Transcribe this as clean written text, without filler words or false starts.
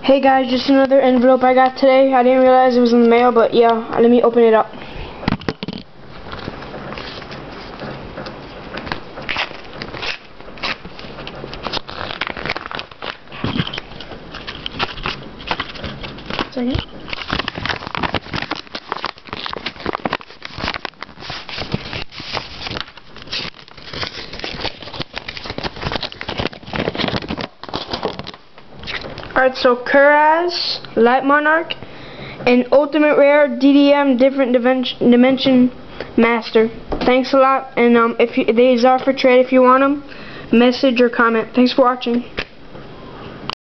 Hey guys, just another envelope I got today. I didn't realize it was in the mail, but yeah, let me open it up. Second. Alright, so Kuraz, Light Monarch, and Ultimate Rare DDM Different Dimension Master. Thanks a lot, and if these are for trade, if you want them, message or comment. Thanks for watching.